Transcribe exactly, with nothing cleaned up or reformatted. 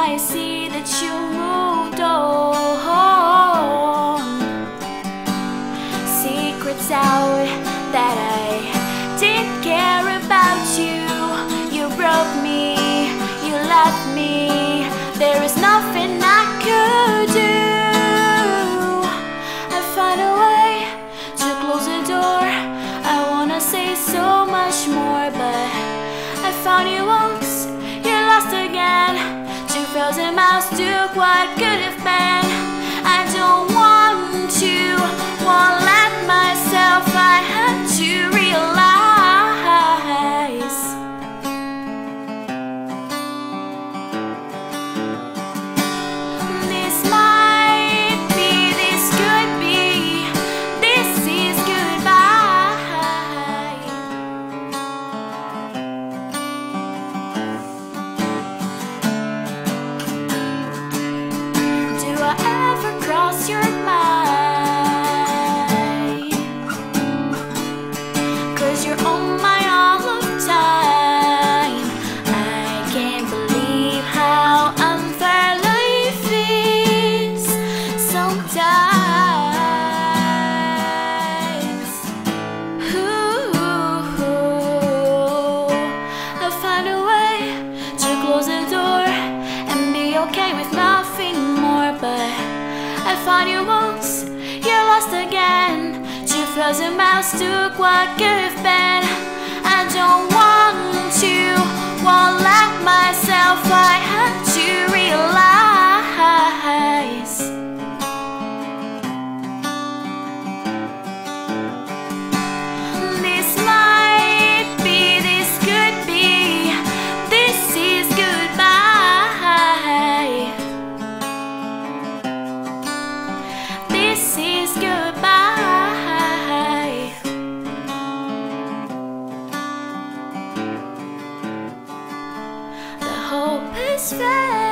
I see that you moved on. Secrets out that I didn't care about you. You broke me, you left me. There is nothing I could do. I find a way to close the door. I wanna say so much more, but I found you once, you're lost again. Two thousand miles took what could have been. I don't want to, won't let myself. I had to realize this might be, this could be, this is goodbye. Do I ever cross your mind? 'Cause you're on my all of time. I can't believe how unfair life is sometimes. Ooh, I find a way to close the door and be okay with nothing more, but I found you once, you're lost again. Two thousand miles took what could have been. I don't want to, won't let myself. I had to realize this might be, this could be, this is goodbye. This is goodbye. The hope is fading.